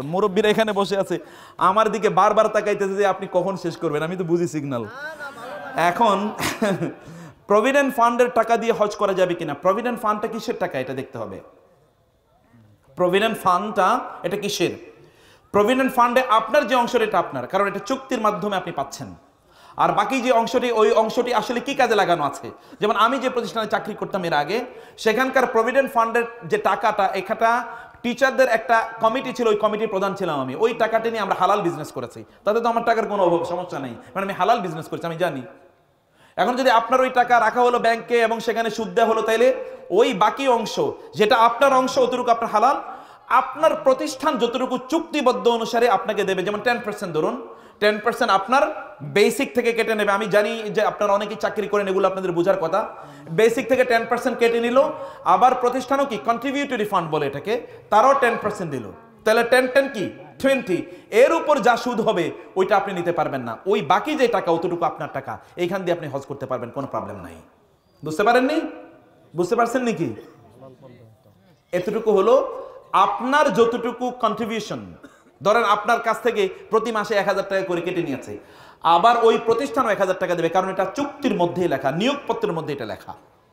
মুরব্বীরা এখানে বসে আছে, আমার দিকে বারবার তাকাইতেছে যে আপনি কখন শেষ করবেন, আমি তো বুঝি সিগন্যাল। এখন প্রভিডেন্ট ফান্ডের টাকা দিয়ে হজ করা যাবে কিনা, প্রভিডেন্ট ফান্ডটা কিসের টাকা এটা দেখতে হবে। প্রভিডেন্ট ফান্ডটা এটা কিসের? প্রভিডেন্ট ফান্ডে আপনার যে অংশটা এটা আপনার, কারণ এটা চুক্তির মাধ্যমে আপনি পাচ্ছেন। আর বাকি যে অংশটি, ওই অংশটি আসলে কি কাজে লাগানো আছে। যেমন আমি যে প্রতিষ্ঠানে চাকরি করতাম এর আগে, সেখানকার প্রভিডেন্ট ফান্ডের যে টাকাটা, এখানটা টিচারদের একটা কমিটি ছিল, ওই কমিটির প্রধান ছিলাম আমি। ওই টাকাটা নিয়ে আমরা হালাল বিজনেস করেছি, তাতে তো আমার টাকার কোনো সমস্যা নেই, মানে আমি হালাল বিজনেস করছি, আমি জানি। এখন যদি আপনার ওই টাকা রাখা হলো ব্যাংকে এবং সেখানে সুদ দেওয়া হলো, তাইলে ওই বাকি অংশ যেটা আপনার অংশ, অতটুকু আপনার হালাল। আপনার প্রতিষ্ঠান যতটুকু চুক্তিবদ্ধ অনুসারে আপনাকে দেবে, যেমন 10% ধরুন, 10% আপনার বেসিক থেকে কেটে নেবে। আমি জানি যে আপনারা অনেকেই চাকরি করেন, এগুলো আপনাদের বোঝার কথা। বেসিক থেকে 10% কেটে নিল, আবার প্রতিষ্ঠানও কি কন্ট্রিবিউটরি ফান্ড বলে এটাকে, তারও 10% দিল, তাহলে 10 কি 20। এর উপর যা সুদ হবে ওইটা আপনি নিতে পারবেন না। ওই বাকি যে টাকা, অতটুকু আপনার টাকা, এইখান দিয়ে আপনি হজ করতে পারবেন, কোনো প্রবলেম নাই। বুঝতে পারেননি? বুঝতে পারছেন নাকি? এতটুকু হলো আপনার যতটুকু কন্ট্রিবিউশন। ধরেন আপনার কাছ থেকে প্রতি মাসে 1000 টাকা করে কেটে নিয়েছে, আবার ওই প্রতিষ্ঠানও 1000 টাকা দেবে, কারণ এটা চুক্তির মধ্যেই লেখা, নিয়োগপত্রের মধ্যে এটা লেখা।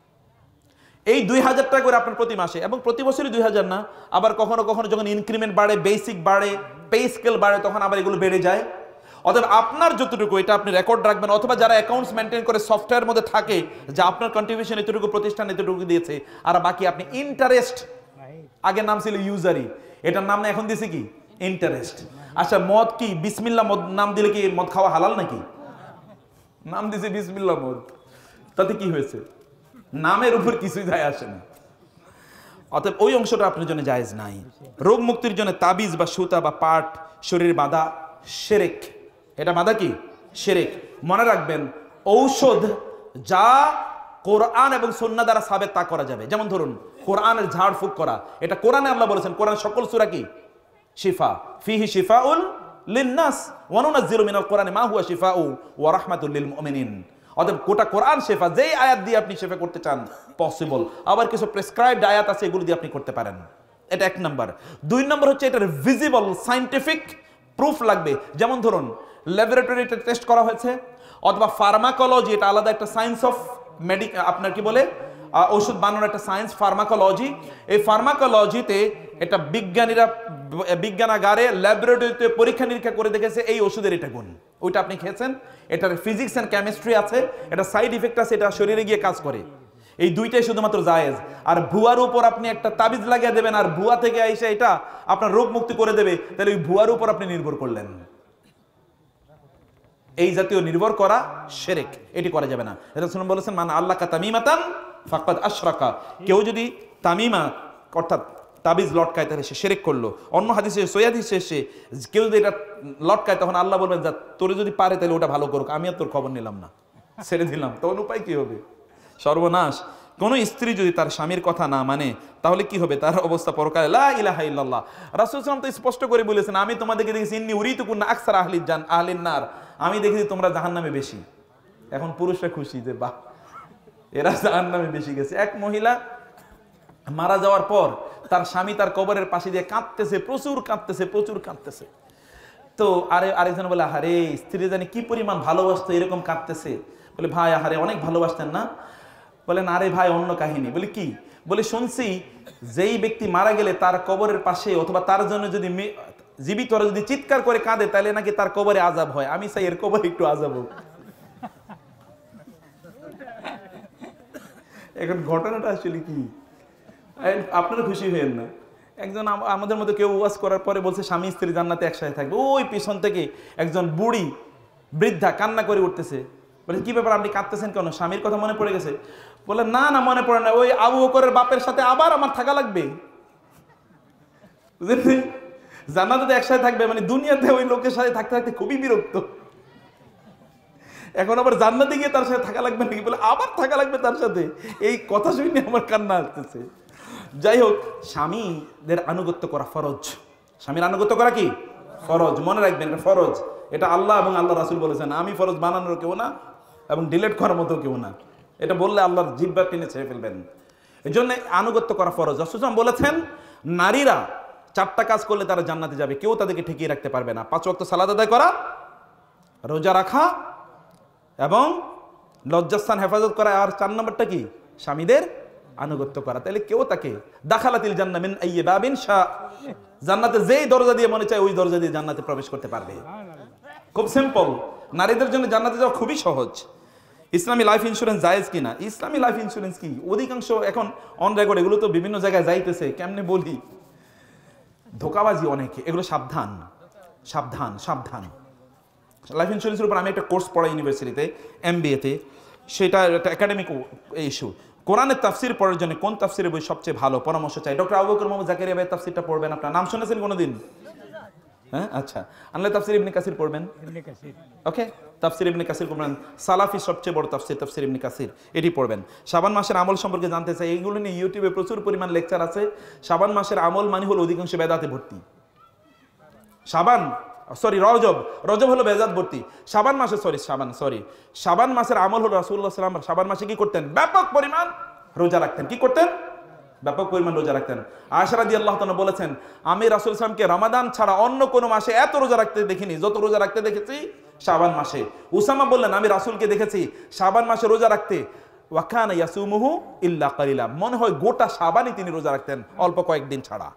এই 2000 টাকা করে আপনার প্রতি মাসে, এবং প্রতি বছরই 2000 না, আবার কখনো কখনো যখন ইনক্রিমেন্ট বাড়ে, বেসিক বাড়ে, পে স্কেল বাড়ে, তখন আবার এগুলো বেড়ে যায়। অথবা আপনার যতটুকু, এটা আপনি রেকর্ড রাখবেন, অথবা যারা অ্যাকাউন্টস মেনটেন করে সফটওয়্যার মধ্যে থাকে যে আপনার কন্ট্রিবিউশন এতটুকু প্রতিষ্ঠান এতটুকু দিয়েছে, আর বাকি আপনি ইন্টারেস্ট, আগে নাম ছিল ইউজারি, এটার নাম না এখন দিয়েছে কি ইন্টারেস্ট। আচ্ছা, মদ কি বিসমিল্লাহ মদ নাম দিলে কি মদ খাওয়া হালাল নাকি? নাম দিয়েছে বিসমিল্লাহ মদ, তাতে কি হয়েছে? নামের উপর কিছুই যায় আসে না। অতএব ওই অংশটা আপনার জন্য জায়েজ নাই। রোগ মুক্তির জন্য তাবিজ বা সুতা বা পাট শরীরে বাঁধা শিরক, এটা বাঁধা কি শিরক। মনে রাখবেন, ঔষধ যা কোরআন এবং সুন্নাহ দ্বারা সাবেত তা করা যাবে। যেমন ধরুন কোরআনের ঝাড়ফুঁক করা, এটা কোরআনে আল্লাহ বলেছেন, কোরআন সকল সূরা কি শিফা, ফিহি শিফাউল লিন্নাস ওয়া নুনাজ্জিলু মিনাল কোরআনি মা হুয়া শিফাউ ওয়া রাহমাতুল লিল মুমিনিন। অতএব গোটা কোরআন শেফা, যেই আয়াত দিয়ে আপনি শেফা করতে চান পসিবল। আবার কিছু প্রেসক্রাইবড আয়াত আছে, এগুলো দিয়ে আপনি করতে পারেন। এটা 1 নম্বর। 2 নম্বর হচ্ছে এটার ভিজিবল সায়েন্টিফিক প্রুফ লাগবে। যেমন ধরুন ল্যাবরেটরিতে টেস্ট করা হয়েছে, অথবা ফার্মাকোলজি, এটা আলাদা একটা সায়েন্স অফ আপনার কি বলে ওষুধ বানানোর একটা সায়েন্স, ফার্মাকোলজি। এই ফার্মাকোলজিতে এটা বিজ্ঞানাগারে ল্যাবরেটরিতে পরীক্ষা নিরীক্ষা করে দেখেছে এই ওষুধের এটা গুণ, ওইটা আপনি খেয়েছেন, এটার ফিজিক্স অ্যান্ড কেমিস্ট্রি আছে, এটা সাইড ইফেক্ট আছে, এটা শরীরে গিয়ে কাজ করে। এই দুইটাই শুধুমাত্র জায়েজ। আর ভুয়ার উপর আপনি একটা তাবিজ লাগিয়ে দেবেন, আর ভুয়া থেকে এসে এটা আপনার রোগ মুক্তি করে দেবে, তাহলে ওই ভুয়ার উপর আপনি নির্ভর করলেন। এই জাতীয় নির্ভর করা শিরক, এটি করা যাবে না। রাসূল বলেছেন, মান আল্লাকা তামিমাতান ফাকাদ আশরাকা, কেউ যদি তামিমা অর্থাৎ তাবিজ লটকায় তাহলে সে শিরক করলো। অন্য হাদিসে সহিহ হাদিসে এসে কেউ যদি এটা লটকায়, তখন আল্লাহ বলবেন, যা তোরে যদি পারে তাহলে ওটা ভালো করুক, আমি আর তোর খবর নিলাম না, ছেড়ে দিলাম। তখন উপায় কি হবে? সর্বনাশ। কোন স্ত্রী যদি তার স্বামীর কথা না মানে, তাহলে কি হবে? তার অবস্থা পরকালে লা ইলাহা ইল্লাল্লাহ। রাসূল সাল্লাল্লাহু আলাইহি ওয়াসাল্লাম তো স্পষ্ট করে বলেছেন, আমি তোমাদেরকে দেখেছি ইন্নী উরিতু কুন্না আকসার আহলিন নার, আমি দেখেছি তোমরা জাহান্নামে বেশি। এখন পুরুষরা খুশি যে বাহ, এরা জাহান্নামে বেশি গেছে। এক মহিলা মারা যাওয়ার পর তার স্বামী তার কবরের পাশে দিয়ে কাঁদতেছে, প্রচুর কাঁদতেছে। তো আরেকজন বলে, আহারে স্ত্রী জানি কি পরিমাণ ভালোবাসতো, এরকম কাঁদতেছে। বলে, ভাই আহারে অনেক ভালোবাসতেন না? বলেন, আরে ভাই অন্য কাহিনী। বলে, কি? বলে, শুনছি যেই ব্যক্তি মারা গেলে তার কবরের পাশে অথবা তার জন্য যদি জীবিতরা যদি চিৎকার করে কাঁদে, তাহলে নাকি তার কবরে আযাব হয়। আমি চাই এর কবরে একটু আযাব হোক। এখন ঘটনাটা আসলে কি, আপনারা খুশি হয়েন না। একজন আমাদের মধ্যে কেউ ওয়াজ করার পরে বলছে স্বামী স্ত্রী জান্নাতে একসাথে থাকবে। ওই পিছন থেকে একজন বুড়ি বৃদ্ধা কান্না করে উঠতেছে। বলে, কি ব্যাপার, আপনি কাঁদতেছেন কেন? স্বামীর কথা মনে পড়ে গেছে? বলে, না না মনে পড়ে না, ওই আবু বকরের বাপের সাথে আবার আমার থাকা লাগবে। বুঝলেন? জান্নাতে একসাথে থাকবে মানে দুনিয়াতে ওই লোকের সাথে থাকতে থাকতে খুবই বিরক্ত, এখন আবার জান্নাতে গিয়ে তার সাথে থাকা লাগবে নাকি? বলে, আবার থাকা লাগবে তার সাথে। এই কথা শুনে আমার কান্না আসতেছে। যাই হোক, স্বামীদের আনুগত্য করা ফরজ। স্বামীর আনুগত্য করা কি ফরজ, মনে রাখবেন, এটা ফরজ। এটা আল্লাহ এবং আল্লাহ রাসূল বলেছেন। আমি ফরজ বানানোর কেউ না এবং ডিলেট করার মতো কেউ না। এটা বললে আল্লাহর জিহ্বা টেনে ছেড়ে ফেলবেন। এই জন্য আনুগত্য করা ফরজ। রাসূল বলেছেন, নারীরা 4টা কাজ করলে তারা জান্নাতে যাবে, কেউ তাদেরকে ঠেকিয়ে রাখতে পারবে না। 5 ওয়াক্ত সালাত আদায় করা, রোজা রাখা এবং লজ্জাস্থান হেফাজত করা, আর 4 নম্বরটা কি? স্বামীদের আনুগত্য করা। তাহলে কেউ তাকে দাখালাতিল জান্নাহ মিন আইয়ি বাবিন শা, জান্নাতে যেই দরজা দিয়ে মনে চায় ওই দরজা দিয়ে জান্নাতে প্রবেশ করতে পারবে। খুব সিম্পল। নারীদের জন্য জান্নাতে যাওয়া খুবই সহজ। ইসলামী লাইফ ইন্স্যুরেন্স জায়েজ কিনা? ইসলামী লাইফ ইন্স্যুরেন্স কি অধিকাংশ এখন অন রেকর্ড, এগুলো তো বিভিন্ন জায়গায় যাইতেছে, কেমনে বলি, ধোকাবাজি অনেকে, এগুলো সাবধান সাবধান সাবধান। লাইফ ইন্স্যুরেন্সের উপর আমি একটা কোর্স পড়াই ইউনিভার্সিটিতে, MBA-তে, সেটা একটা একাডেমিক ইস্যু। কোরআনের তাফসির পড়ার জন্য কোন তাফসিরের বই সবচেয়ে ভালো, পরামর্শ চাই। ডক্টর আবু বকর মোহাম্মদ জাকারিয়া ভাই তাফসিরটা পড়বেন, আপনার নাম শুনেছেন কোনোদিন? হ্যাঁ, আচ্ছা। আনলে তাফসির ইবনে কাসির পড়বেন, ওকে, তাফসির ইবনে কাসির পড়বেন। সালাফি সবচেয়ে বড় তাফসির, তাফসির ইবনে কাসির, এটি পড়বেন। শাবান মাসের আমল সম্পর্কে জানতে চাই, এইগুলো নিয়ে ইউটিউবে প্রচুর পরিমাণ লেকচার আছে। শাবান মাসের আমল মানে হলো অধিকাংশ বেদাতে ভর্তি। রজব হলো বেদাত ভর্তি। শাবান মাসের আমল হলো রাসূলুল্লাহ সাল্লাল্লাহু আলাইহি ওয়াসাল্লাম শাবান মাসে কি করতেন? ব্যাপক পরিমাণ রোজা রাখতেন। কি করতেন? ব্যাপক পরিমাণ রোজা রাখতেন। আয়েশা রাদিয়াল্লাহু তাআলা বলেছেন, আমি রাসূল সাল্লাল্লাহু আলাইহি ওয়াসাল্লামকে রমাদান ছাড়া অন্য কোনো মাসে এত রোজা রাখতে দেখিনি যত রোজা রাখতে দেখেছি শাবান মাসে। উসামা বললেন, আমি রাসূলকে দেখেছি শাবান মাসে রোজা রাখতে, ওয়া কানা ইয়াসুমুহু ইল্লা কালিলা, মনে হয় গোটা শাবানই তিনি রোজা রাখতেন, অল্প কয়েকদিন ছাড়া।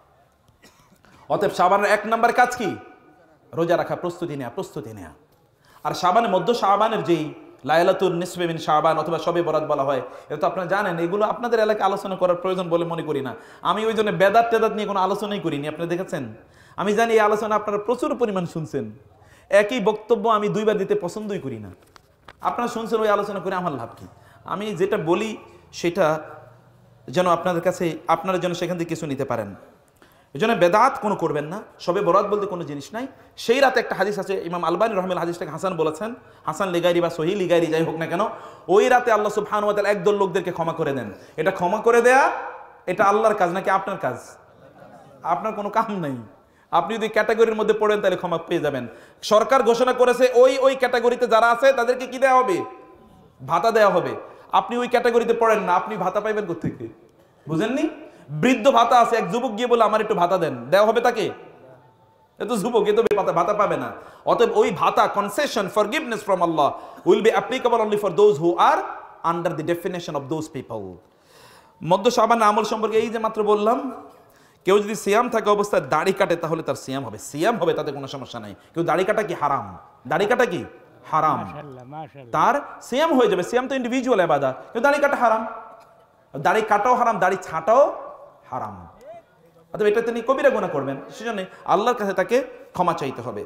অতএব শাবানের 1 নাম্বার কাজ কি? রোজা রাখা, প্রস্তুতি নেয়া। আর শাবানের যেই লাইলাতুন নিসফে মিন শাবান অথবা শবে বরাত বলা হয়, এটা তো আপনারা জানেন। এগুলো আপনাদের এলাকায় আলোচনা করার প্রয়োজন বলে মনে করি না। আমি ওই জন্য বেদাত টেদাত নিয়ে কোনো আলোচনাই করিনি। আপনারা দেখেছেন, আমি জানি এই আলোচনা আপনারা প্রচুর পরিমাণ শুনছেন। একই বক্তব্য আমি 2 বার দিতে পছন্দই করি না। আপনারা শুনছেন, ওই আলোচনা করে আমার লাভ কি? আমি যেটা বলি সেটা যেন আপনাদের কাছে, আপনারা যেন সেখান থেকে কিছু নিতে পারেন। এই জন্য বেদাত কোনো করবেন না। শবে বরাত বলতে কোনো জিনিস নাই। সেই রাতে একটা হাদিস আছে, ইমাম আলবানী রহমাতুল্লাহ হাদিসটাকে হাসান বলেছেন, হাসান লিগাইরি বা সহিহ লিগাইরি যাই হোক না কেন, ওই রাতে আল্লাহ সুবহানাহু ওয়া তাআলা একদল লোকদেরকে ক্ষমা করে দেন। এটা ক্ষমা করে দেয়া, এটা আল্লাহর কাজ নাকি আপনার কাজ? আপনার কোনো কাম নাই। আপনি যদি ক্যাটাগরির মধ্যে পড়েন তাহলে ক্ষমা পেয়ে যাবেন। সরকার ঘোষণা করেছে ওই ক্যাটাগরিতে যারা আছে তাদেরকে কি দেওয়া হবে? ভাতা দেওয়া হবে। আপনি ওই ক্যাটাগরিতে পড়েন না, আপনি ভাতা পাইবেন কোত্থেকে? বুঝেননি? বৃদ্ধ ভাতা আছে, এক যুবক গিয়ে বলে আমার একটু ভাতা দেন, দেওয়া হবে তাকে? এ তো যুবক, এ তো ভাতা পাবে না। অতএব ওই ভাতা, concession, forgiveness from Allah will be applicable only for those who are under the definition of those people. মধ্য শাবান আমল সম্পর্কে এই যে মাত্র বললাম, কেউ যদি সিয়াম থাকা অবস্থায় দাড়ি কাটে তাহলে তার সিয়াম হবে, তাতে কোনো সমস্যা নাই। কেউ দাড়ি কাটা কি হারাম? দাড়ি কাটা কি হারাম? তার সিয়াম হয়ে যাবে। সিয়াম তো ইন্ডিভিজুয়াল ইবাদত, কিন্তু দাড়ি কাটা হারাম। দাড়ি কাটাও হারাম, দাড়ি ছাঁটাও হারাম। অতএব এটা তিনি কবিরা গুনাহ করবেন, সেজন্য আল্লাহর কাছে তাকে ক্ষমা চাইতে হবে।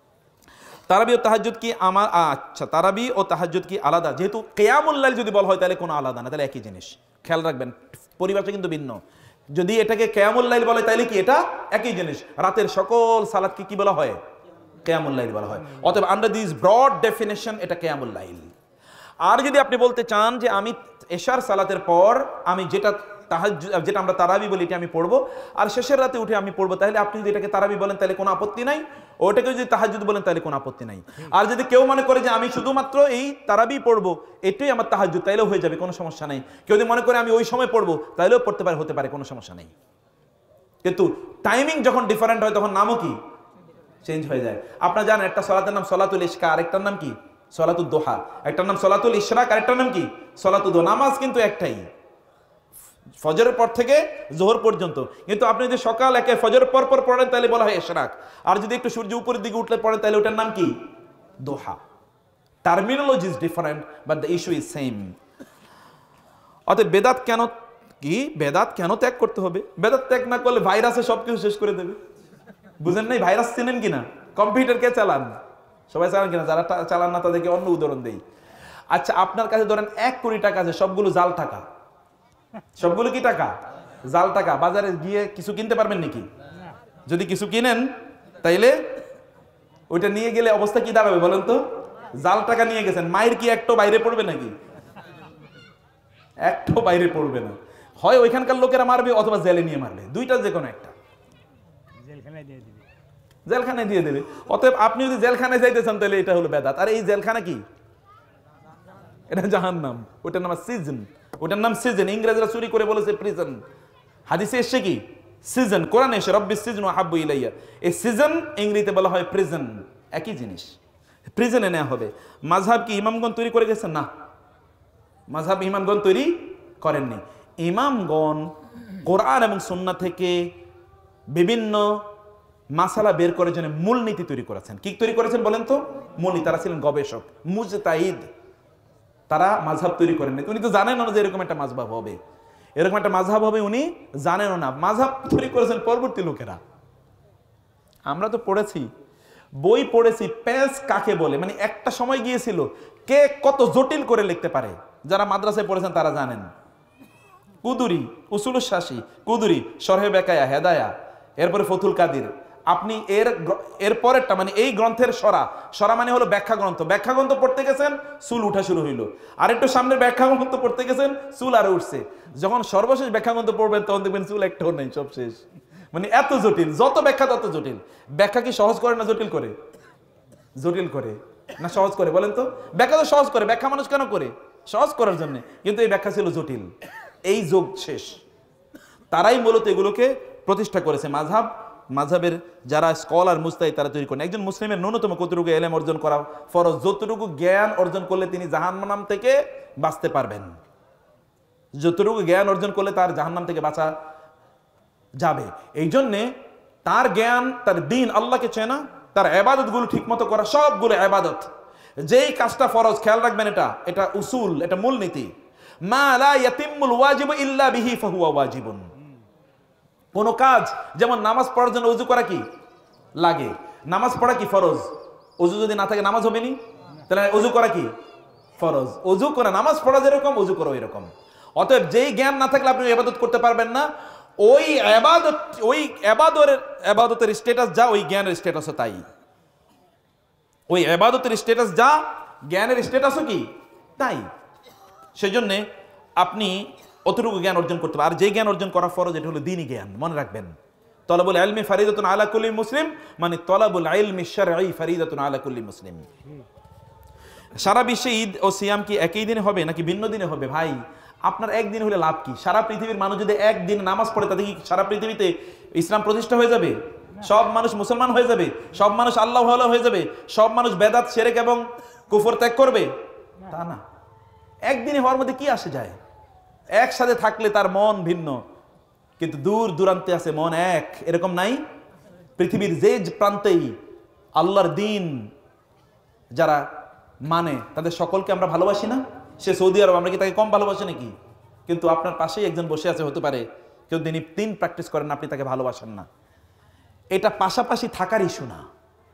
তারাবি ও তাহাজ্জুদ কি তারাবি ও তাহাজ্জুদ কি আলাদা? যেহেতু কিয়ামুল লাইল যদি বলা হয় তাহলে কোনো আলাদা না, তাহলে একই জিনিস। খেয়াল রাখবেন, পরিভাষা কিন্তু ভিন্ন। যদি এটাকে কিয়ামুল লাইল বলে তাহলে কি এটা একই জিনিস? রাতের সকল সালাতকে কি বলা হয়? কিয়ামুল লাইল বলা হয়। অতএব আন্ডার দিস ব্রড ডেফিনেশন এটা কিয়ামুল লাইল। আর যদি আপনি বলতে চান যে আমি এশার সালাতের পর আমি যেটা আমরা তারাবি বলি এটা আমি পড়বো, আর শেষের রাতে উঠে আমি পড়বো, তাহলে আপনি যদি এটাকে তারাবি বলেন তাহলে কোনো আপত্তি নাই, ওটাকে যদি তাহাজ্জুদ বলেন তাহলে কোনো আপত্তি নাই। আর যদি কেউ মনে করে যে আমি শুধুমাত্র এই তারাবি পড়বো, এটাই আমার তাহাজ্জুদ, তাইলেও হয়ে যাবে, কোনো সমস্যা নেই। কেউ যদি মনে করে আমি ওই সময় পড়বো, তাহলেও পড়তে পারে, হতে পারে, কোনো সমস্যা নেই। কিন্তু টাইমিং যখন ডিফারেন্ট হয় তখন নামও কি চেঞ্জ হয়ে যায়। আপনারা জানেন একটা সালাতের নাম সলাতুল ইশকা, আরেকটার নাম কি সলাতুদ দোহা। একটার নাম সলাতুল ইশরাক, আরেকটার নাম কি সলাতুদ দোহা। নামাজ কিন্তু একটাই, ফজরের পর থেকে জোহর পর্যন্ত। কিন্তু আপনি যদি সকাল একে ফজরের পর পড়েন তাহলে বলা হয় ইশরাক, আর যদি একটু সূর্য উপরের দিকে উঠলে পড়েন তাহলে ওটার নাম কি দোহা। Terminology is different but the issue is same. অতএব বেদাত কেন ত্যাগ করতে হবে? বেদাত ত্যাগ না করলে ভাইরাসে সবকিছু শেষ করে দেবে। বুঝেন নাই? ভাইরাস চেনেন কিনা? কম্পিউটার কে চালান? সবাই চালান কিনা? যারা চালান না তাদেরকে অন্য উদাহরণ দেই। আচ্ছা, আপনার কাছে ধরেন 1 কোটি টাকা আছে, সবগুলো জাল টাকা। সবগুলো কি টাকা? জাল টাকা। বাজারে গিয়ে কিছু কিনতে পারবেন নাকি? যদি কিছু কিনেন তাইলে ওইটা নিয়ে গেলে অবস্থা কি দাঁড়াবে বলেন তো? জাল টাকা নিয়ে গেছেন, মায়ের কি একটু বাইরে পড়বে নাকি? একটু বাইরে পড়বে না। হয় ওইখানকার লোকেরা মারবে অথবা জেলে নিয়ে মারবে, দুইটা যে কোনো একটা। জেলখানায় দিয়ে দেবে। অতএব আপনি যদি জেলখানায় যাইতেছেন তাহলে এটা হলো বেদাত। আর এই জেলখানা কি? এটা জাহান্নাম। ওটার নাম সিজন। ওটার নাম সিজন। ইংরেজরা চুরি করে বলেছে প্রিজন। হাদিসে এসছে কি সিজন কোরআনে এসে রব্বিস সিজনু আহাব্বু ইলাইয়া, এই সিজন ইংরেজিতে বলা হয় প্রিজন, একই জিনিস, প্রিজনে নেওয়া হবে। মাযহাব কি ইমামগণ তৈরি করে গেছেন? না, মাযহাব ইমামগণ তৈরি করেননি। ইমামগণ কোরআন এবং সুন্নাহ থেকে বিভিন্ন মাসালা বের করে জন্য মূলনীতি তৈরি করেছেন। কি তৈরি করেছেন বলেন তো? মূলনীতি। তারা ছিলেন গবেষক, মুজতাহিদ, তারা মাযহাব তৈরি করেননি। উনি তো জানেন না যে এরকম একটা মাযহাব হবে, এরকম একটা মাযহাব হবে উনি জানেনও না। মাযহাব তৈরি করেছেন পরবর্তী লোকেরা। আমরা তো পড়েছি, বই পড়েছি, পেজ কাকে বলে, মানে একটা সময় গিয়েছিল কে কত জটিল করে লিখতে পারে। যারা মাদ্রাসায় পড়েছেন তারা জানেন। কুদুরি, উসুলুস শাসি, কুদুরি, শরহে বেকায়া, হেদায়া, এরপরে ফতুল কাদির। আপনি এর পরেরটা মানে এই গ্রন্থের সরা মানে হলো ব্যাখ্যা গ্রন্থ। ব্যাখ্যা গ্রন্থ পড়তে গেছেন, চুল উঠা শুরু হইলো। আর একটু সামনে ব্যাখ্যা গ্রন্থ পড়তে গেছেন, চুল আরো উঠছে। যখন সর্বশেষ ব্যাখ্যা গ্রন্থ পড়বেন তখন দেখবেন চুল একটাও নেই, সব শেষ। মানে এত জটিল, যত ব্যাখ্যা তত জটিল। ব্যাখ্যা কি সহজ করে না জটিল করে? জটিল করে না সহজ করে বলেন তো? ব্যাখ্যা তো সহজ করে, ব্যাখ্যা মানুষ কেন করে? সহজ করার জন্য। কিন্তু এই ব্যাখ্যা ছিল জটিল। এই যুগ শেষ। তারাই মূলত এগুলোকে প্রতিষ্ঠা করেছে। মাযহাবের যারা স্কলার মুজতাহিদ তারা তৈরি করেন। একজন মুসলিমের ন্যূনতম কতটুকু ইলম অর্জন করা ফরজ, যতটুকু জ্ঞান অর্জন করলে তিনি জাহান্নাম থেকে বাঁচতে পারবেন, যতটুকু জ্ঞান অর্জন করলে তার জাহান্নাম থেকে বাঁচা যাবে। এই জন্যে তার জ্ঞান, তার দ্বীন, আল্লাহকে চেনা, তার ইবাদতগুলো ঠিকমতো করা, সবগুলো ইবাদত। যেই কাজটা ফরজ, খেয়াল রাখবেন, এটা উসুল, এটা মূলনীতি। মা লা ইয়াতিম্মুল ওয়াজিবু ইল্লা বিহি ফাহুয়া ওয়াজিবুন। কোন কাজ, যেমন নামাজ পড়ার জন্য ওযু করা কি লাগে? নামাজ পড়া কি ফরজ? ওযু যদি না থাকে নামাজ হবে নি? তাহলে ওযু করা কি ফরজ? ওযু করা, নামাজ পড়া যেরকম ওযু করা এরকম। অতএব যেই জ্ঞান না থাকলে আপনি ইবাদত করতে পারবেন না। ওই ইবাদতের স্ট্যাটাস যা, ওই জ্ঞানের স্ট্যাটাসও তাই। ওই ইবাদতের স্ট্যাটাস যা, জ্ঞানের স্ট্যাটাসও কি তাই। সেজন্য আপনি অতটুকু জ্ঞান অর্জন করতে পারেন। আর যে জ্ঞান অর্জন করা ফরজ, এটা হলো দ্বীনি জ্ঞান। মনে রাখবেন, তলাবুল ইলমি ফারিদাতুন আলা কুল্লি মুসলিম, মানে তলাবুল ইলমি শারঈ ফারিদাতুন আলা কুল্লি মুসলিম। সারা বিশ্বে ঈদ ও সিয়াম কি একই দিনে হবে নাকি ভিন্ন দিনে হবে? ভাই, আপনার একদিন হলে লাভ কি? সারা পৃথিবীর মানুষ যদি একদিন নামাজ পড়ে, তাতে কি সারা পৃথিবীতে ইসলাম প্রতিষ্ঠা হয়ে যাবে? সব মানুষ মুসলমান হয়ে যাবে? সব মানুষ আল্লাহ ওয়ালা হয়ে যাবে? সব মানুষ বেদাত, শিরক এবং কুফর ত্যাগ করবে? তা না। একদিনে হওয়ার মধ্যে কি আসে যায়? একসাথে থাকলে তার মন ভিন্ন, কিন্তু দূর দূরান্তে আছে মন এক, এরকম নাই? পৃথিবীর যে প্রান্তেই আল্লাহর দ্বীন যারা মানে, তাদের সকলকে আমরা ভালোবাসি না? সে সৌদি আরব, আমরা কি তাকে কম ভালোবাসি নাকি? কিন্তু আপনার পাশেই একজন বসে আছে, হতে পারে কেউ দিন প্র্যাকটিস করেন, আপনি তাকে ভালোবাসেন না। এটা পাশাপাশি থাকার ইস্যু না।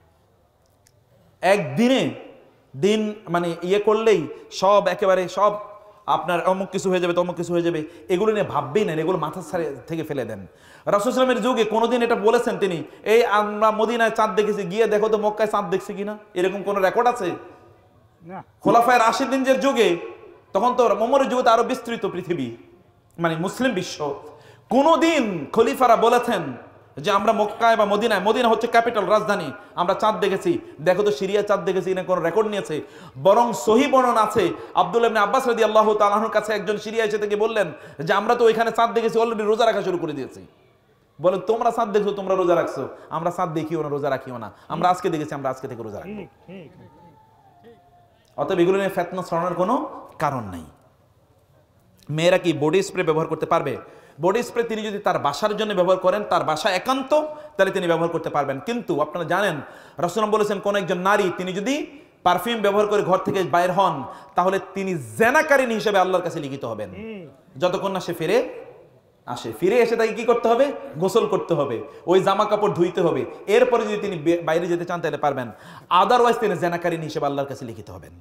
একদিনে দিন মানে করলেই সব একেবারে সব আপনার অমুক কিছু হয়ে যাবে, তমুক কিছু হয়ে যাবে, এগুলো নিয়ে ভাববেই না, এগুলো মাথা থেকে ফেলে দেন। রাসূল সাল্লাল্লাহু আলাইহি ওয়াসাল্লামের যুগে কোনোদিন এটা বলেছেন তিনি, এই আমরা মদিনায় চাঁদ দেখেছি, গিয়ে দেখো তো মক্কায় চাঁদ দেখছি কিনা, এরকম কোন রেকর্ড আছে? খোলাফায়ে রাশিদিনদের যুগে, তখন তো ওমরের যুগে আরো বিস্তৃত পৃথিবী, মানে মুসলিম বিশ্ব, কোনোদিন খলিফারা বলেছেন যে আমরা মক্কায় বা মদিনা হচ্ছে ক্যাপিটাল, রাজধানী, আমরা চাঁদ দেখেছি, দেখো তো সিরিয়া চাঁদ দেখেছি না, কোন রেকর্ড নিয়েছে? বরং সহিহ বর্ণনা আছে, আব্দুল্লাহ ইবনে আব্বাস রাদিয়াল্লাহু তাআলা আনহুর কাছে একজন সিরিয়া এসে থেকে বললেন যে আমরা তো ওইখানে চাঁদ দেখেছি, অলরেডি রোজা রাখা শুরু করে দিয়েছি। বলে তোমরা চাঁদ দেখছো, তোমরা রোজা রাখছো, আমরা চাঁদ দেখিও না, রোজা রাখিও না, আমরা আজকে দেখেছি, আমরা আজকে থেকে রোজা রাখবো। অতএব এগুলো নিয়ে ফিতনা ছড়ানোর কোনো কারণ নাই। মেয়েরা কি বডি স্প্রে ব্যবহার করতে পারবে? বডি স্প্রে তিনি যদি তার বাসার জন্য ব্যবহার করেন, তার বাসা একান্ত, তাহলে তিনি ব্যবহার করতে পারবেন। কিন্তু আপনারা জানেন, রাসূল বলেছেন, কোন একজন নারী তিনি যদি পারফিউম ব্যবহার করে ঘর থেকে বাইর হন, তাহলে তিনি জেনাকারিনী হিসেবে আল্লাহর কাছে লিখিত হবেন, যতক্ষণ না সে ফিরে আসে। ফিরে এসে তাকে কি করতে হবে? গোসল করতে হবে, ওই জামা কাপড় ধুইতে হবে, এরপরে যদি তিনি বাইরে যেতে চান তাহলে পারবেন, আদারওয়াইজ তিনি জেনাকারিনী হিসেবে আল্লাহর কাছে লিখিত হবেন।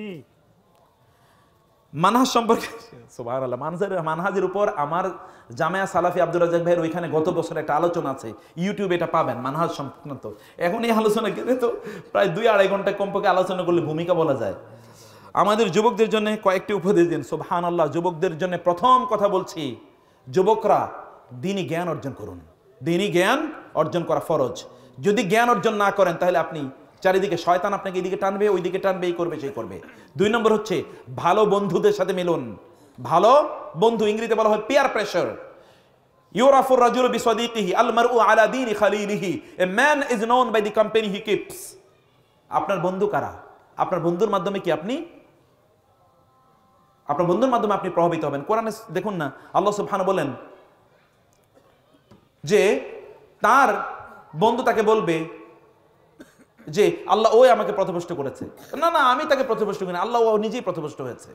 মানহাজ সম্পর্কে, সুবহানাল্লাহ, মানহাজের উপর আমার জামিয়া সালাফি আব্দুর রাজ্জাক ভাইয়ের ওইখানে গত বছর একটা আলোচনা আছে, ইউটিউবে এটা পাবেন, মানহাজ সংক্রান্ত। এখন এই আলোচনা কিন্তু প্রায় 2-2.5 ঘন্টা কমপক্ষে আলোচনা করলে ভূমিকা বলা যায়। আমাদের যুবকদের জন্য কয়েকটি উপদেশ দিন। সুবহানাল্লাহ, যুবকদের জন্য প্রথম কথা বলছি, যুবকরা দ্বীনি জ্ঞান অর্জন করুন। দ্বীনি জ্ঞান অর্জন করা ফরজ। যদি জ্ঞান অর্জন না করেন, তাহলে আপনি চারিদিকে শয়তান আপনাকে এইদিকে টানবে, ওইদিকে টানবে, এই করবে, সেই করবে। 2 নম্বর হচ্ছে ভালো বন্ধুদের সাথে মিলুন। ভালো বন্ধু, ইংরেজিতে বলা হয় পিয়ার প্রেসার। ইউরাফুর রাজুলু বিসাদিকিহি আল মারউ আলা দীনি খালিলিহি, a man is known by the company he keeps. আপনার বন্ধু কারা? আপনার বন্ধুর মাধ্যমে কি আপনি আপনার বন্ধুর মাধ্যমে আপনি প্রভাবিত হবেন। কোরআনে দেখুন না, আল্লাহ সুবহানাহু বলেন যে তার বন্ধু তাকে বলবে যে আল্লাহ ওই আমাকে পথভ্রষ্ট করেছে। না না, আমি তাকে পথভ্রষ্ট করিনি, আল্লাহ ও নিজেই পথভ্রষ্ট হয়েছে।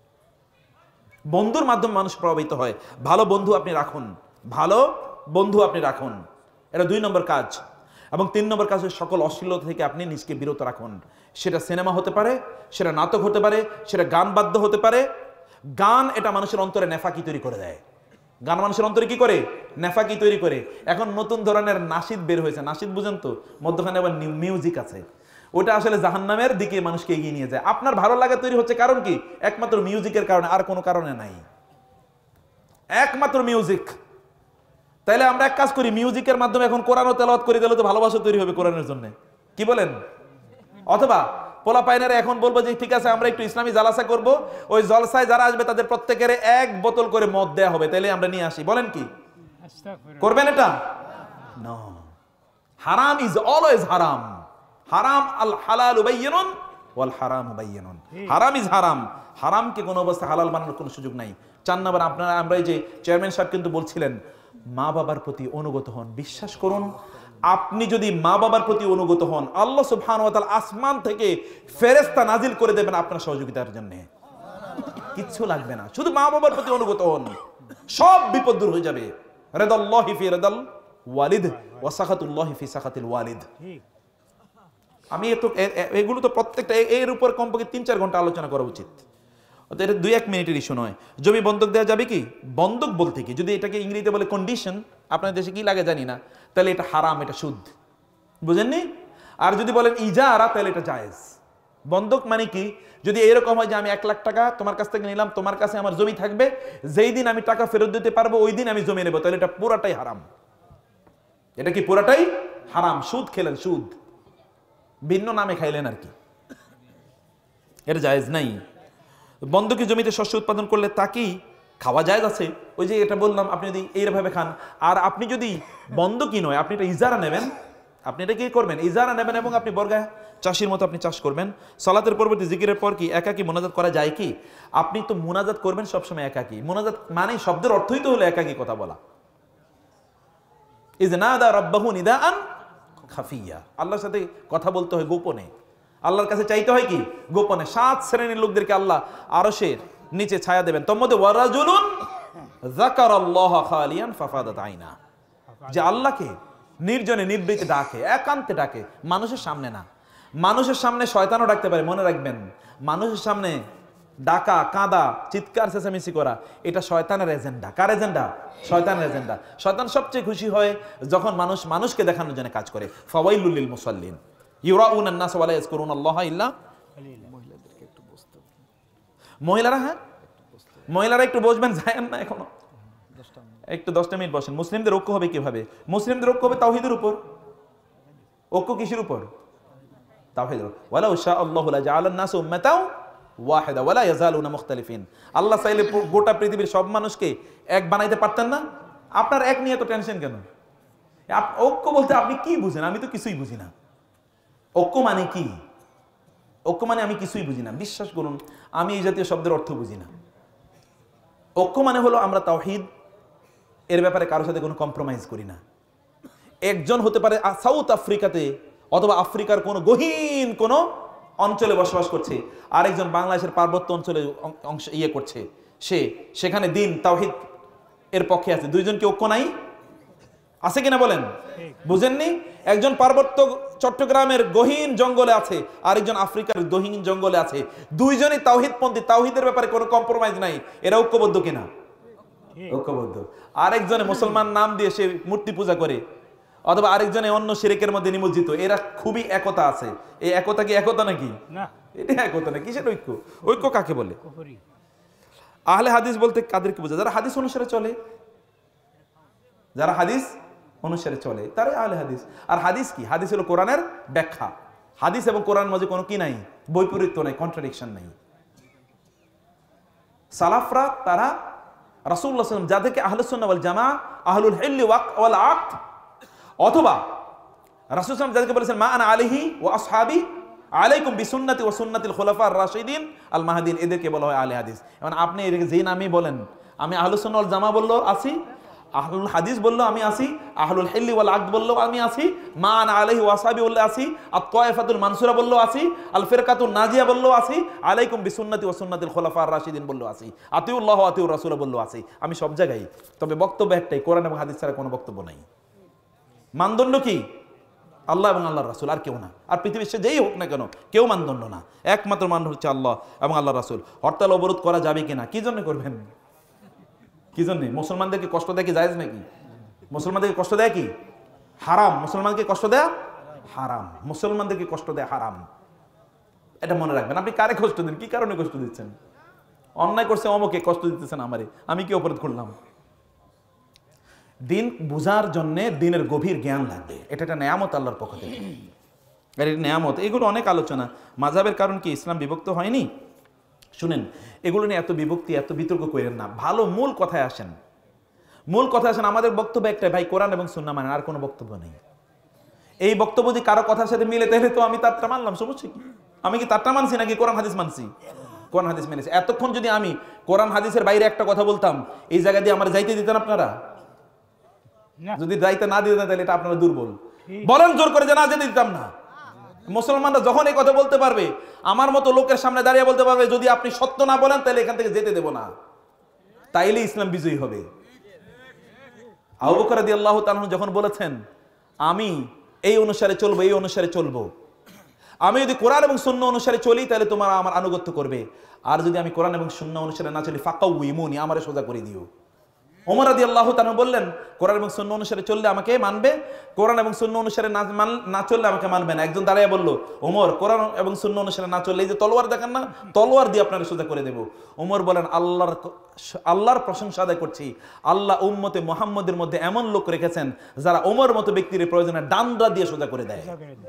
বন্ধুর মাধ্যমে মানুষ প্রভাবিত হয়। ভালো বন্ধু আপনি রাখুন, ভালো বন্ধু আপনি রাখুন, এটা 2 নম্বর কাজ। এবং 3 নম্বর কাজ, সকল অশ্লীলতা থেকে আপনি নিজকে বিরত রাখুন। সেটা সিনেমা হতে পারে, সেটা নাটক হতে পারে, সেটা গান বাদ্য হতে পারে। গান এটা মানুষের অন্তরে নেফাকি তৈরি করে দেয়। গান মানুষের অন্তরে কি করে? নেফাকি তৈরি করে। এখন নতুন ধরনের নাশিদ বের হয়েছে, নাশিদ বুঝেন তো, মধ্যখানে আবার মিউজিক আছে। ওটা আসলে জাহান্নামের দিকে মানুষকে এগিয়ে নিয়ে যায়। আপনার ভালো লাগা তৈরি হচ্ছে কারণ কি? একমাত্র মিউজিকের কারণে, আর কোনো কারণে নাই, একমাত্র মিউজিক। তাইলে আমরা এক কাজ করি, মিউজিকের মাধ্যমে এখন কোরআন তেলাওয়াত করে দিলে তো ভালোবাসা তৈরি হবে কোরআনের জন্য, কি বলেন? অথবা পোলা পাইনারে এখন বলবো যে ঠিক আছে আমরা একটু ইসলামী জালসা করব, ওই জলসায় যারা আসবে তাদের প্রত্যেকের 1 বোতল করে মদ দেয়া হবে, তাইলে আমরা নিয়ে আসি। বলেন কি করবেন এটা? নো, হারাম ইজ অলওয়েজ হারাম। হারাম আল হালালু বাইয়িনুন ওয়াল হারামু বাইয়িনুন। হারাম ইজ হারাম, হারামকে কোনো অবস্থায় হালাল বানানোর কোনো সুযোগ নাই। 4 নম্বর, আমরা এই যে চেয়ারম্যান সাহেব কিন্তু বলছিলেন মা বাবার প্রতি অনুগত হন। বিশ্বাস করুন, আপনি যদি মা বাবার প্রতি অনুগত হন, আল্লাহ সুবহানাহু ওয়া তাআলা আসমান থেকে ফেরেশতা নাজিল করে দেবেন আপনার সহযোগিতার জন্য। কিচ্ছু লাগবে না, শুধু মা বাবার প্রতি অনুগত হন, সব বিপদ দূর হয়ে যাবে। রিদাল্লাহি ফি রিদাল ওয়ালিদ ওয়া সাখাতুল্লাহি ফি সাখাতিল ওয়ালিদ। আমি এগুলো তো প্রত্যেকটা এর উপর কমপক্ষে 3-4 ঘন্টা আলোচনা করা উচিত। এটা 2-1 মিনিটের ইস্যু নয়। জমি বন্ধক দেওয়া যাবে কি? বন্ধক বলতে কি, যদি এটাকে ইংরেজিতে বলে কন্ডিশন, আপনার দেশে কি লাগে জানি না, তাহলে এটা হারাম, এটা সুদ, বুঝেননি? আর যদি বলেন ইজারা, তাহলে এটা জায়েজ। বন্ধক মানে কি? যদি এরকম হয় যে আমি 1 লাখ টাকা তোমার কাছ থেকে নিলাম, তোমার কাছে আমার জমি থাকবে, যেই দিন আমি টাকা ফেরত দিতে পারবো ওই দিন আমি জমি নেব, তাহলে এটা পুরাটাই হারাম। এটা কি পুরাটাই হারাম? সুদ খেলেন, সুদ ভিন্ন নামে খাইলেন আর কি, এটা জায়েজ নাই। বন্ধকি জমিতে শস্য উৎপাদন করলে তা কি খাওয়া জায়েজ আছে? ওই যে এটা বললাম, আপনি যদি এইভাবে খান। আর আপনি যদি বন্ধকি নয়, আপনি এটা ইজারা নেবেন, আপনি এটা কি করবেন? ইজারা নেবেন এবং আপনি বর্গা চাষির মতো আপনি চাষ করবেন। সালাতের পরবর্তী জিকিরের পর কি একাকী মোনাজাত করা যায় কি? আপনি তো মোনাজাত করবেন সবসময় একাকী। মোনাজাত মানে শব্দের অর্থই তো হলো একাকী কথা বলা। ইজনাদা রাব্বাহু নিদাআন খাফিয়া, আল্লাহর সাথে কথা বলতে হয় গোপনে, আল্লাহর কাছে চাইতে হয় কি? গোপনে। 7 শ্রেণীর লোকদেরকে আল্লাহ আরশের নিচে ছায়া দেবেন। তোর মধ্যে ওয়ারাজুলুন যাকারাল্লাহ খালিয়ান ফাফাদাত আইনা, যে আল্লাহকে নির্জনে নিবৃতে ডাকে, একান্তে ডাকে, মানুষের সামনে না। মানুষের সামনে শয়তানও ডাকতে পারে, মনে রাখবেন। মানুষের সামনে ডাকা, কাঁদা, চিৎকার চেঁচামেচি করা, এটা শয়তানের এজেন্ডা। কার এজেন্ডা? শয়তানের এজেন্ডা। শয়তান সবচেয়ে খুশি হয় যখন মানুষ মানুষকে দেখানোর জন্য কাজ করে। ফাওয়াইলুল লিল মুসাল্লিন ইউরাউনা আন-নাস ওয়া লা ইয়াযকুরুনাল্লাহা ইল্লা মহিলাদেরকে একটু বসতে, মহিলারা, হ্যাঁ মহিলারা একটু বসবেন, যায়েন না এখনো, একটু 10টা মিনিট বসেন। মুসলিমদের ঐক্য হবে কিভাবে? মুসলিমদের ঐক্য হবে তাওহীদের উপর। ঐক্য কিসের উপর? তাওহীদের। ওয়ালাউ শাআল্লাহু লাজাআলান নাস উম্মাতাও ওয়াহিদা ওয়ালা ইয়াজালুনা মুখতালিফিন। আল্লাহ চাইলে গোটা পৃথিবীর সব মানুষকে এক বানাইতে পারতেন না? আপনার এক নিয়ে তো টেনশন কেন? ঐক্য বলতে আপনি কি বুঝেন? আমি তো কিছুই বুঝি না। ঐক্য মানে কি? ঐক্য মানে আমি কিছুই বুঝি না। বিশ্বাস করুন, আমি এই জাতীয় শব্দের অর্থ বুঝি না। ঐক্য মানে হলো আমরা তাওহীদ এর ব্যাপারে কারোর সাথে কোনো কম্প্রোমাইজ করি না। একজন হতে পারে সাউথ আফ্রিকাতে অথবা আফ্রিকার কোনো গহীন কোনো অঞ্চলে বসবাস করছে, আরেকজন বাংলাদেশের পার্বত্য অঞ্চলে অংশ করছে, সেখানে দিন তাওহীদ এর পক্ষে আছে। দুইজন কি ঐক্য নাই? আছে কিনা বলেন? বুঝেননি? একজন পার্বত্য চট্টগ্রামের গহীন জঙ্গলে আছে, আরেকজন আফ্রিকার গহীন জঙ্গলে আছে। দুইজনই তাওহীদপন্থী, তাওহীদের ব্যাপারে কোনো কম্প্রোমাইজ নাই। এরা ঐক্যবদ্ধ কিনা? ঐক্যবদ্ধ। আরেকজনে মুসলমান নাম দিয়ে সে মূর্তি পূজা করে, অথবা আরেকজনে অন্য শিরকের মধ্যে নিমজ্জিত। এরা খুবই একতা আছে। এই একতা কি একতা নাকি? না, এটা একতা না। কিসের ঐক্য? ঐক্য কাকে বলে? আহলে হাদিস বলতে কাদেরকে বোঝায়? যারা হাদিস অনুসারে চলে, যারা হাদিস অনুসারে চলে তারাই আহলে হাদিস। আর হাদিস কি? হাদিস হলো কোরআনের ব্যাখ্যা। হাদিস এবং কোরআন মাঝে কোনো কি নাই? বৈপরীত্য নাই, কন্ট্রাডিকশন নাই। সালাফরা তারা রাসূলুল্লাহ সাল্লাল্লাহু আলাইহি ওয়াসাল্লাম যাদেরকে আহলুস সুন্নাহ ওয়াল জামাআহ, আহলুল হিল্লি ওয়াল আকদ, অথবা রাসূলুল্লাহ সাল্লাল্লাহু আলাইহি ওয়াসাল্লাম যাদেরকে বলেছেন মা আনা আলাইহি ওয়া আসহাবি আলাইকুম বিসুন্নতি ওয়া সুন্নাতিল খুলাফার রাশিদিন আল মাহদিন, এদেরকে বলা হয় আহলে হাদিস। এখন আপনি এদেরকে যে নামই বলেন, আমি আহলুস সুন্নাহ ওয়াল জামাআহ বললো আছি, আহলুল হাদিস বললো আমি আসি, আহলুল হিল্লি ওয়াল আকদ বললো আমি আসি, মা আনা আলাইহি ওয়া আসহাবি বললো আসি, আত-তায়েফাতুল মানসুরা বললো আসি, আল ফিরকাতুন নাজিয়া বললো আসি, আলাইকুম বিসুন্নতি ওয়া সুন্নাতিল খুলাফার রাশিদিন বললো আসি, আতিউল্লাহ ওয়া আতিউর রাসূল বললো আসি। আমি সব জায়গায়, তবে বক্তব্য একটাই, কোরআন এবং হাদিস ছাড়া কোনো বক্তব্য নাই। মানদণ্ড কি? আল্লাহ এবং আল্লাহর রাসূল, আর কেউ না। আর পৃথিবীর সে যেই হোক না কেন, কেউ মানদণ্ড না, একমাত্র মানদণ্ড হচ্ছে আল্লাহ এবং আল্লাহর রাসূল। হরতাল অবরোধ করা যাবে কিনা? কি জন্য করবেন? কি জন্য? মুসলমানদেরকে কষ্ট দেয় কি জায়েজ নাকি? মুসলমানদেরকে কষ্ট দেয় কি হারাম? মুসলমানকে কষ্ট দেয়া হারাম, মুসলমানদেরকে কষ্ট দেয়া হারাম, এটা মনে রাখবেন। আপনি কারে কষ্ট দিন? কি কারণে কষ্ট দিচ্ছেন? অন্যায় করছে অমুকে, কষ্ট দিতেছেন আমারে, আমি কি অপরাধ করলাম? দিন বুঝার জন্য দিনের গভীর জ্ঞান লাগবে, এটা একটা নেয়ামত আল্লাহর পক্ষ থেকে, এটা নেয়ামত। এগুলো অনেক আলোচনা। মাযহাবের কারণ কি ইসলাম বিভক্ত হয়নি? শুনেন, এগুলো নিয়ে এত বিভক্তি, এত বিতর্ক করেন না, ভালো মূল কথায় আসেন। মূল কথা আসেন, আমাদের বক্তব্য একটাই, ভাই কোরআন এবং সুন্নাহ মানেন, আর কোনো বক্তব্য নেই। এই বক্তব্য যদি কারো কথার সাথে মিলে, তাহলে তো আমি তারটা মানলাম, সমস্যা কি? আমি কি তারটা মানছি নাকি কোরআন হাদিস মানছি? কোরআন হাদিস মেনেছি। এতক্ষণ যদি আমি কোরআন হাদিসের বাইরে একটা কথা বলতাম, এই জায়গা দিয়ে আমার যাইতে দিতেন আপনারা? যদি যাইতে না দিতেন তাহলে এটা আপনারা দুর্বল। বলেন জোর করে যে না যেতে দিতাম না। মুসলমানরা যখন এই কথা বলতে পারবে, আমার মতো লোকের সামনে দাঁড়িয়ে বলতে পারবে, যদি আপনি সত্য না বলেন তাহলে এখান থেকে যেতে দেব না, তাইলে ইসলাম বিজয়ী হবে। আবু বকর রাদিয়াল্লাহু তাআলা যখন বলেছেন আমি এই অনুসারে চলবো, এই অনুসারে চলবো, আমি যদি কোরআন এবং সুন্নাহ অনুসারে চলি তাহলে তোমরা আমার আনুগত্য করবে, আর যদি আমি কোরআন এবং সুন্নাহ অনুসারে না চলি ফাকাউইমুনি, আমারে সোজা করে দিও। ওমর রাদিয়াল্লাহু তাআলা বললেন কোরআন এবং সুন্নাহ অনুসারে চললে আমাকে মানবে, কোরআন এবং সুন্নাহ অনুসারে না চললে আমাকে মানবে না। একজন দাঁড়িয়ে বলল, ওমর কোরআন এবং সুন্নাহ অনুসারে না চললে এই যে তলোয়ার দেখেন না, তলোয়ার দিয়ে আপনারা সোজা করে দেব। ওমর বলেন আল্লাহর প্রশংসা আদায় করছি, আল্লাহ উম্মতে মুহাম্মদের মধ্যে এমন লোক রেখেছেন যারা ওমর মতো ব্যক্তির প্রয়োজনে ডান্ডা দিয়ে সোজা করে দেয়।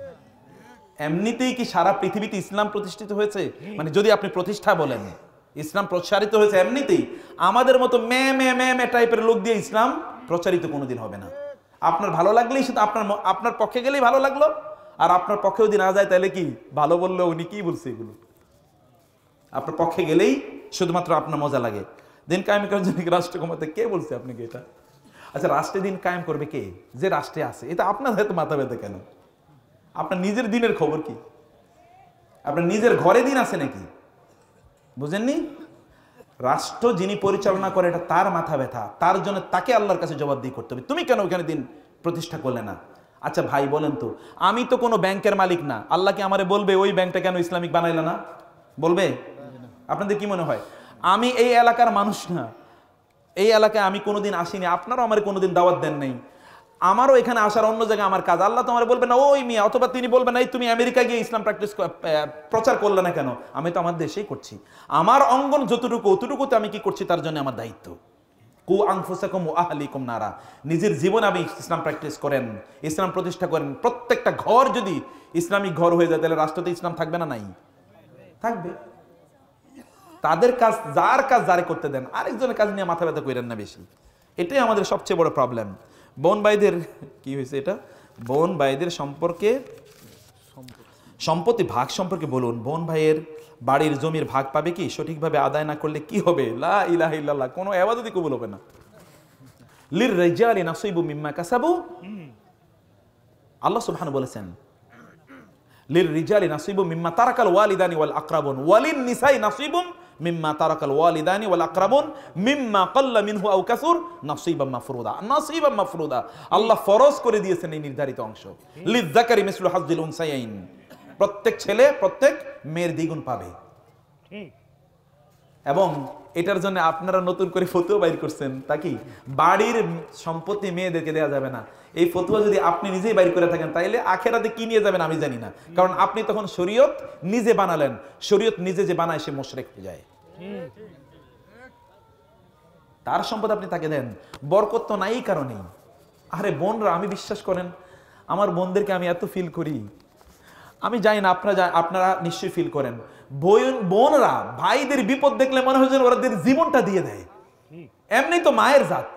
এমনিতেই কি সারা পৃথিবীতে ইসলাম প্রতিষ্ঠিত হয়েছে? মানে যদি আপনি প্রতিষ্ঠা বলেন, ইসলাম প্রচারিত হয়েছে এমনিতেই। আমাদের মতো মে টাইপের লোক দিয়ে ইসলাম প্রচারিত কোনোদিন হবে না। আপনার ভালো লাগলেই শুধু আপনার পক্ষে গেলেই ভালো লাগলো, আর আপনার পক্ষে যদি না যায় তাহলে কি ভালো বললো, উনি কি বলছে এগুলো? আপনার পক্ষে গেলেই শুধুমাত্র আপনার মজা লাগে। দিন কায়েম করার জন্য রাষ্ট্র ক্ষমতা কে বলছে আপনাকে এটা? আচ্ছা, রাষ্ট্রে দিন কায়েম করবে কে? যে রাষ্ট্রে আছে। এটা আপনার হয়তো মাথা ব্যথা কেন? আপনার নিজের দিনের খবর কি? আপনার নিজের ঘরে দিন আছে নাকি? বুঝেননি? রাষ্ট্র যিনি পরিচালনা করে এটা তার মাথা ব্যথা, তার জন্য তাকে আল্লাহর কাছে জবাবদিহি করতে হবে। তুমি কেন ওখানে দিন প্রতিষ্ঠা করলে না? আচ্ছা ভাই বলেন তো, আমি তো কোনো ব্যাংকের মালিক না, আল্লাহ কি আমারে বলবে ওই ব্যাংকটা কেন ইসলামিক বানাইলে না? বলবে? আপনাদের কি মনে হয়? আমি এই এলাকার মানুষ না, এই এলাকায় আমি কোনোদিন আসিনি, আপনারাও আমার কোনোদিন দাওয়াত দেন নাই, আমারও এখানে আসার অন্য জায়গায় আমার কাজ। আল্লাহ তোমার বলবে না ওই মিয়া, অথবা তিনি বলবেন না তুমি আমেরিকা গিয়ে ইসলাম প্রচার করলে না কেন? আমি তো আমার দেশেই করছি, আমার অঙ্গন যতটুকু অতটুকুতে আমি কি করছি তার জন্য আমার দায়িত্ব। কু আনফুসাকুম ওয়া আহলিকুম নারা, নিজের জীবন আমি ইসলাম প্র্যাকটিস করেন, ইসলাম প্রতিষ্ঠা করেন। প্রত্যেকটা ঘর যদি ইসলামিক ঘর হয়ে যায় তাহলে রাষ্ট্রতে ইসলাম থাকবে না? নাই থাকবে। তাদের কাজ, যার কাজ যারে করতে দেন, আরেকজনের কাজ নিয়ে মাথা ব্যথা করেন না বেশি। এটাই আমাদের সবচেয়ে বড় প্রবলেম। বোন ভাইদের কি হয়েছে? এটা বোন ভাইদের সম্পর্কে সম্পত্তি ভাগ সম্পর্কে বলুন। বোন ভাইয়ের বাড়ির জমির ভাগ পাবে কি? সঠিকভাবে আদায় না করলে কি হবে? লা ইলাহা ইল্লাল্লাহ, কোনো ইবাদতই কবুল হবে না। লির রিজালি নাসিবু মিম্মা কাসাবু, আল্লাহ সুবহানাহু বলেছেন লির রিজালি নাসিবু মিম্মা তারাকাল ওয়ালিদানি ওয়াল আকরাবুন ওয়ালিন নিসাই নাসিবুম মিম্মা তারাকাল ওয়ালিদানি ওয়াল আকরাবুন মিম্মা কাল্লা মিনহু আও কাসুর নাসিবাম মাফরুদা। নাসিবাম মাফরুদা, আল্লাহ ফরজ করে দিয়েছেন এই নির্ধারিত অংশ। লিয-যাকারি মিসলু হাজ্জিল উনসায়াইন, প্রত্যেক ছেলে প্রত্যেক মেয়ের দ্বিগুণ পাবে। এবং এটার জন্য আপনারা নতুন করে ফতোয়া বাইর করছেন, তা কি বাড়ির সম্পত্তি মেয়েদেরকে দেওয়া যাবে না। এই ফতোয়া যদি আপনি নিজেই বাইর করে থাকেন তাহলে আখেরাতে কি নিয়ে যাবেন আমি জানি না, কারণ আপনি তখন শরীয়ত নিজে বানালেন। শরীয়ত নিজে যে বানায় সে মুশরিক হয়ে যায়। তার সম্পদ আপনি তাকে দেন, বরকত তো নাই কারণেই। আরে বোনরা, আমি বিশ্বাস করেন আমার বোনদেরকে আমি এত ফিল করি, আমি জানি না আপনারা নিশ্চয়ই ফিল করেন। বোনরা ভাইদের বিপদ দেখলে মনে হয় যেন ওরা জীবনটা দিয়ে দেয়। এমনি তো মায়ের জাত,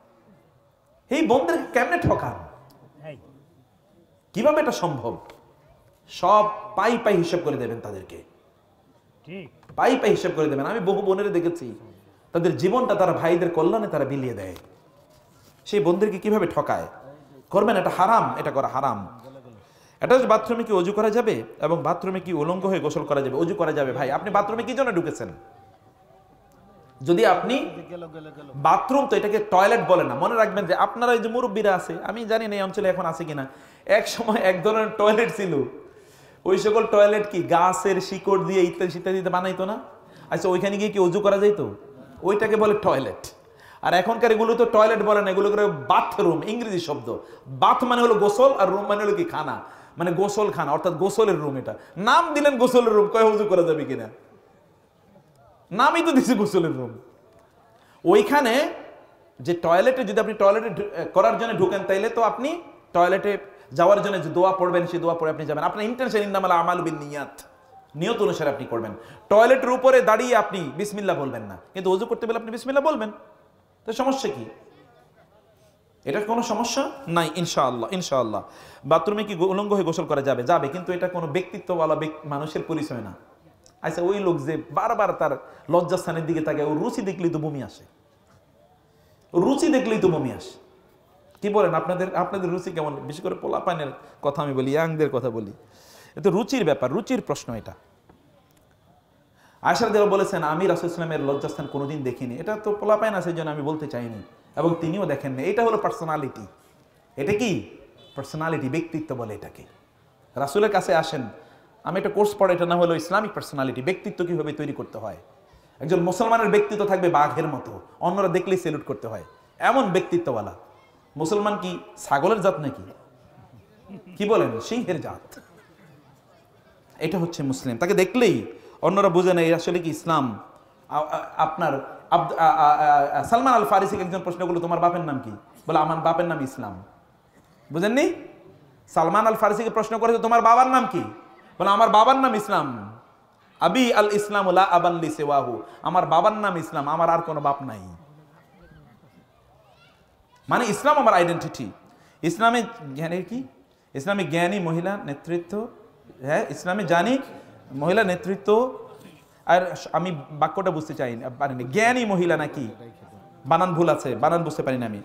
এই বোনদের কেমনে ঠকান, কিভাবে এটা সম্ভব? সব পাই পাই হিসাব করে দেবেন তাদেরকে, পাই পাই হিসাব করে দেবেন। আমি বহু বোনের দেখেছি তাদের জীবনটা তারা ভাইদের কল্যাণে তারা বিলিয়ে দেয়। সেই বোনদেরকে কিভাবে ঠকায়, করবেন, এটা হারাম, এটা করা হারাম। এটা হচ্ছে বাথরুমে কি অজু করা যাবে এবং বাথরুমে কি উলঙ্গ হয়ে গোসল করা যাবে? অজু করা যাবে। ভাই আপনি বাথরুমে কি জন্য ঢুকেছেন? যদি আপনি বাথরুম, তো এটাকে টয়লেট বলে না। মনে রাখবেন যে আপনারা এই যে মুরব্বীরা আছে, আমি জানি না এই অঞ্চলে এখন আছে কিনা, এক সময় এক ধরনের টয়লেট ছিল, ওই সকল টয়লেট কি গাছের শিকড় দিয়ে ইত্যাদি ইত্যাদি বানাইতো না? আচ্ছা ওইখানে গিয়ে কি অজু করা যাইতো? ওইটাকে বলে টয়লেট। আর এখনকার এগুলো তো টয়লেট বলে না, এগুলো করে বাথরুম, ইংরেজি শব্দ। বাথ মানে হলো গোসল, আর রুম মানে হলো কি খানা, মানে গোসল খানা, অর্থাৎ গোসলের রুম। এটা নাম দিলেন গোসলের রুম, কয় অজু করা যাবে কিনা? নামই তো দিছে গোসলের রুম। ওইখানে যে টয়লেটে, যদি আপনি টয়লেটে করার জন্য ঢুকেন, তাইলে তো আপনি টয়লেটে যাওয়ার জন্য যে দোয়া পড়বেন, সেই দোয়া পড়ে আপনি যাবেন। আপনার ইন্টেনশন, ইন্নামাল আমালু বিন্নিয়াত, নিয়ত অনুসারে আপনি করবেন। টয়লেটের উপরে দাঁড়িয়ে আপনি বিসমিল্লাহ বলবেন না, কিন্তু ওযু করতে গেলে আপনি বিসমিল্লাহ বলবেন। তো সমস্যা কি? এটার কোনো সমস্যা নাই ইনশাআল্লাহ। ইনশাআল্লাহ বাথরুমে কি উলঙ্গ হয়ে গোসল করা যাবে? যাবে, কিন্তু এটা কোনো ব্যক্তিত্বওয়ালা মানুষের পরিচয় না। আচ্ছা ওই লোক যে বারবার তার লজ্জাস্থানের দিকে তাকে, ওর রুচি দেখলেই তো বমি আসে, রুচি দেখলেই তো বমি আসে। কি বলেন আপনাদের রুচি কেমন? বিশেষ করে পোলাপানের কথা আমি বলি, ইয়াংদের কথা বলি, এটা রুচির ব্যাপার, রুচির প্রশ্ন এটা। আয়েশা রাদিয়াল্লাহু বলেছেন, আমি রাসূল সাল্লাল্লাহু আলাইহি ওয়াসাল্লামের লজ্জাস্থান কোনোদিন দেখিনি। এটা তো পোলাপান আছে, জন্য আমি বলতে চাইনি, এবং তিনিও দেখেননি। এটা হলো পার্সোনালিটি। এটা কি পার্সোনালিটি? ব্যক্তিত্ব বলে এটাকে। রাসূলের কাছে আসেন, আমি একটা কোর্স পড়ে, এটা না হলো ইসলামিক পার্সোনালিটি, ব্যক্তিত্ব কিভাবে তৈরি করতে হয়। একজন মুসলমানের ব্যক্তিত্ব থাকবে বাঘের মতো, অন্যরা দেখলেই সেলুট করতে হয়, এমন ব্যক্তিত্বওয়ালা। মুসলমান কি ছাগলের জাত নাকি? কি বলেন? সিংহের জাত। এটা হচ্ছে মুসলিম, তাকে দেখলেই অন্যরা বুঝে নেয় আসলে কি ইসলাম। আপনার সালমান আল ফারিসিকে একজন প্রশ্ন করলো, তোমার বাপের নাম কি? বলে আমার বাপের নাম ইসলাম। বুঝেননি? সালমান আল ফারিসিকে প্রশ্ন করেছে, তোমার বাবার নাম কি? বলে আমার বাবার নাম ইসলাম। আবি আল ইসলাম লা আবান লি সিওয়াহু, আমার বাবার নাম ইসলাম, আমার আর কোনো বাপ নাই। মানে ইসলাম আমার আইডেন্টিটি। ইসলামে জ্ঞানের কি? ইসলামে জ্ঞানী মহিলা নেতৃত্ব, হ্যাঁ ইসলামে জানি মহিলা নেতৃত্ব। আর আমি বাক্যটা বুঝতে চাই পারিনি, জ্ঞানী মহিলা নাকি বানান ভুল আছে, বানান বুঝতে পারিনি আমি।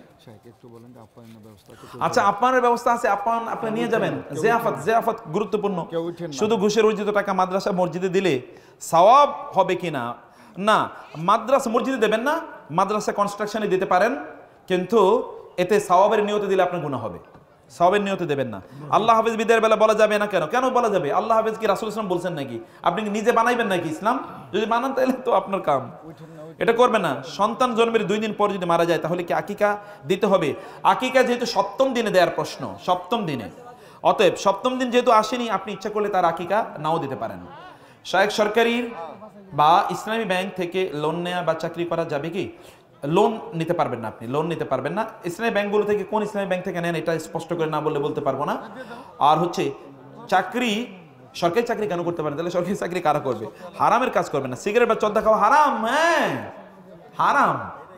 আচ্ছা আপ্যায়নের ব্যবস্থা আছে, আপ্যায়ন আপনি নিয়ে যাবেন। জিয়াফত গুরুত্বপূর্ণ। শুধু ঘুষের অর্জিত টাকা মাদ্রাসা মসজিদে দিলে সওয়াব হবে কিনা? না, মাদ্রাসা মসজিদে দেবেন না, মাদ্রাসা কনস্ট্রাকশনে দিতে পারেন, কিন্তু এতে সওয়াবের নিয়তে দিলে আপনার গুনাহ হবে, সওয়াবের নিয়তে দেবেন না। আল্লাহ হাফেজ বিদায়ের বেলা বলা যাবে না কেন? কেন বলা যাবে? আল্লাহ হাফেজ কি রাসূল ইসলাম বলছেন নাকি? আপনি কি নিজে বানাইবেন নাকি ইসলাম? যদি বানান তাহলে তো আপনার কাম, এটা করবে না। সন্তান জন্মের 2 দিন পর যদি মারা যায়, তাহলে কি আকিকা দিতে হবে? আকিকা যেহেতু 7ম দিনে দেওয়ার প্রশ্ন, 7ম দিনে, অতএব 7ম দিন যেহেতু আসেনি, আপনি ইচ্ছা করলে তার আকিকা নাও দিতে পারেন। শায়েখ সরকারি বা ইসলামী ব্যাংক থেকে লোন নেওয়া বা চাকরি করা যাবে কি? লোন নিতে পারবেন না, আপনি লোন নিতে পারবেন না। ইসলামী ব্যাংকগুলো থেকে কোন ইসলামী ব্যাংক থেকে নেন এটা স্পষ্ট করে না বললে বলতে পারবো না। আর হচ্ছে চাকরি, সরকারি চাকরি কেন করতে পারেন? তাহলে সরকারি চাকরি কারা করবে? হারামের কাজ করবে না। সিগারেট বা চদ্দা খাওয়া হারাম, হ্যাঁ হারাম।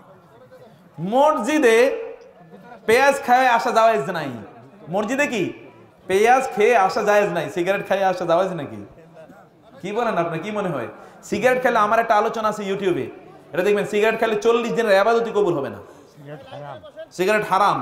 মসজিদে পেঁয়াজ খায় আসা জায়েজ নাই। মসজিদে কি পেঁয়াজ খেয়ে আসা জায়েজ নাই, সিগারেট খাইয়ে আসা জায়েজ নাকি? কি বলেন আপনার কি মনে হয়? সিগারেট খেলে, আমার একটা আলোচনা আছে ইউটিউবে, এটা দেখবেন, সিগারেট খেলে 40 দিনের ইবাদতই কবুল হবে না। সিগারেট হারাম।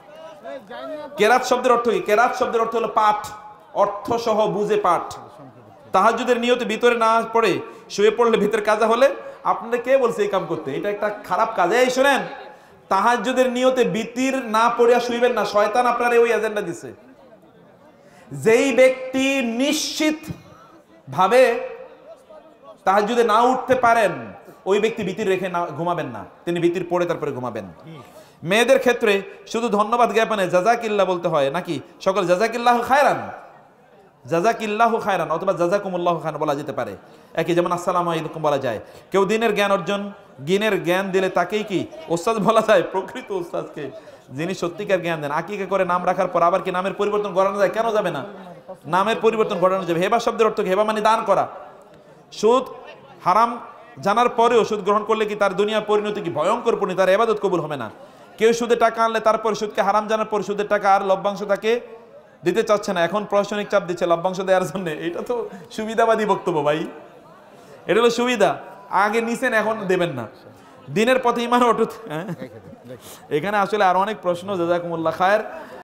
কেরাত শব্দের অর্থ কি? কেরাত শব্দের অর্থ হলো পাঠ, অর্থ সহ বুঝে পাঠ। তাহাজ্জুদের নিয়তে ভিতরে না পড়ে শুয়ে পড়লে ভিতরে কাজা হলে, আপনারা কে বলছে এই কাম করতে? এটা একটা খারাপ কাজ। এই শুনেন, তাহাজ্জুদের নিয়তে বিতির না পড়িয়া শুইবেন না, শয়তান আপনার ওই এজেন্ডা দিছে। যেই ব্যক্তি নিশ্চিত ভাবে তাহাজ্জুদে না উঠতে পারেন, ওই ব্যক্তি বিতির রেখে না ঘুমাবেন না, তিনি বিতির পড়ে তারপরে ঘুমাবেন। মেয়েদের ক্ষেত্রে শুধু ধন্যবাদ জ্ঞাপনে জাযাকিল্লাহ বলতে হয় নাকি? সকল জাযাকিল্লাহু খায়রান, জাযাকিল্লাহু খায়রান অথবা জাযাকুমুল্লাহু খায়রান বলা যেতে পারে, একই যেমন আসসালামু আলাইকুম বলা যায়। কেউ দিনের জ্ঞান অর্জন, জ্ঞানের জ্ঞান দিলে তাকেই কি ওস্তাদ বলা যায়? প্রকৃত ওস্তাদকে, যিনি সত্যিকার জ্ঞান দেন। আকিকা করে নাম রাখার পর আবার কি নামের পরিবর্তন করানো যায়? কেন যাবে না? নামের পরিবর্তন ঘটানো যাবে। হেবা শব্দের অর্থ কি? হেবা মানে দান করা। সুদ হারাম, জানার পরেও সুদ গ্রহণ করলে কি তার দুনিয়া পরিণতি কি ভয়ঙ্কর পরিণতি, তার ইবাদত কবুল হবে না। কেউ সুদে টাকা আনলে তারপর সুদকে হারাম জানার পর সুদের টাকা আর লভ্যাংশ তাকে দিতে চাচ্ছে না, এখন প্রশাসনিক চাপ দিচ্ছে লভ্যাংশ দেওয়ার জন্য। এটা তো সুবিধাবাদী বক্তব্য ভাই, এটা হলো সুবিধা, আগে নিছেন এখন দেবেন না। দিনের পথে ইমান অটুট। এখানে আসলে আরো অনেক প্রশ্ন, জাযাকুমুল্লাহ খায়ের।